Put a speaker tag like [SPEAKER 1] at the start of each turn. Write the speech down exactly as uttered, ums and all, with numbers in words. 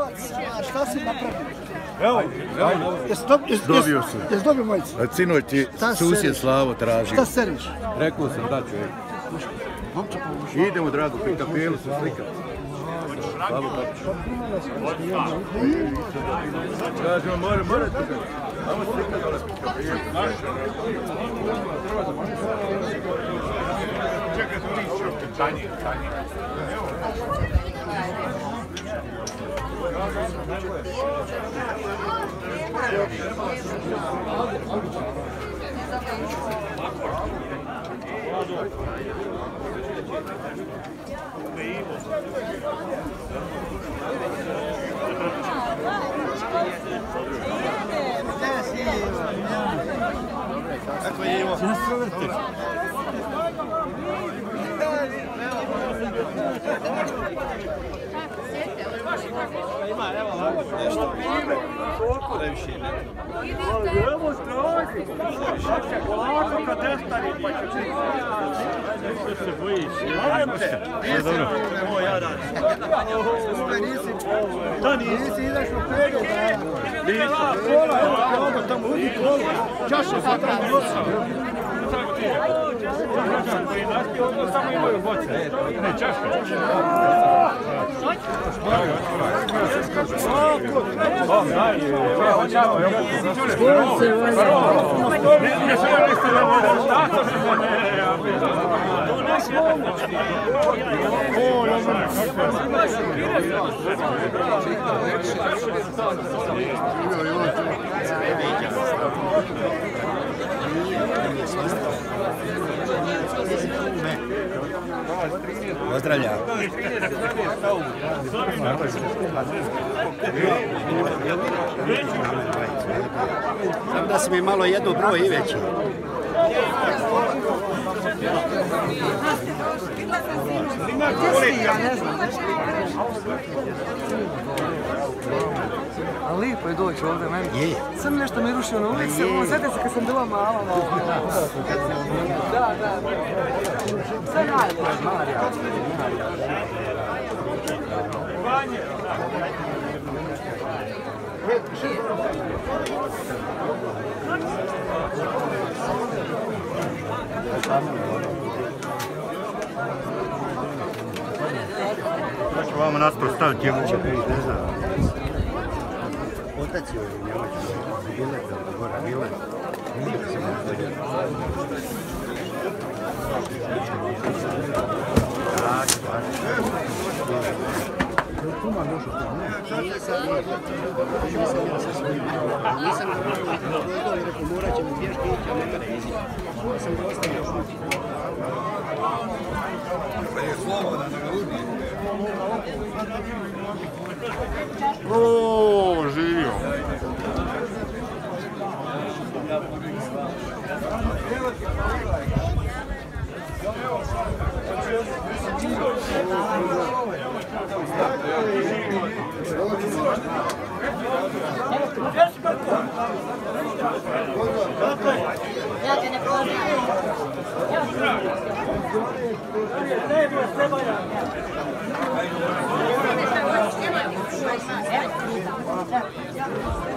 [SPEAKER 1] Pravac, šta si napravio?
[SPEAKER 2] Evo,
[SPEAKER 1] dobio sam. Jesi dobio majicu?
[SPEAKER 2] Sinoć ti susjed Slavo traži.
[SPEAKER 1] Šta seriš?
[SPEAKER 2] Rekao sam da ću. Idemo, Drago, pri kapelu se slikati. Slavo Kapić. Kažemo, morate ga. Ajmo slikati dole pri kapelu. Čekaj, su ti šupke, tanje, tanje. Kako je Ivo? Ima, evo, nešto. Koliko da više ne? Evo, straži. Polako kad testari, pa će čekati. Što se bojiš? Ajmo te. Nisi, nemoj ja radi. Da nisi, ideš u pegu. Nisam. Kola, evo, kola, tamo, udi kola. Čaša sa tamo nosa. Samo imaju boce. Ne, čaška.
[SPEAKER 3] Pozdravljam. Samo da si mi malo jedno broj i veći.
[SPEAKER 4] A lijepo je doći ovdje meni.
[SPEAKER 3] Je.
[SPEAKER 4] Sam nešto mi rušio na ulici, ovo sjeti se kad sam bila mala. Da, da. Sve najbolje.
[SPEAKER 2] Ja ću vama naspro staviti jednu će prije, ne znam.
[SPEAKER 3] Otac je ovdje, nema ću bilet, da gora bilet. Nisam na vrlo i rekao morat ćemo pješke ići, a nema rezi. Sam ga ostavio šuti.
[SPEAKER 2] Je slobodan da ga ubi. Oooo, živio.
[SPEAKER 5] Ja te ne poznajem. Ja te ne poznajem.